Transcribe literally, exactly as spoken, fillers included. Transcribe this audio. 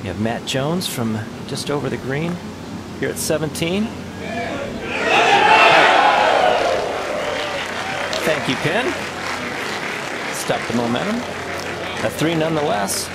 We have Matt Jones from just over the green here at seventeen. Thank you, Ken. Stop the momentum. A three nonetheless.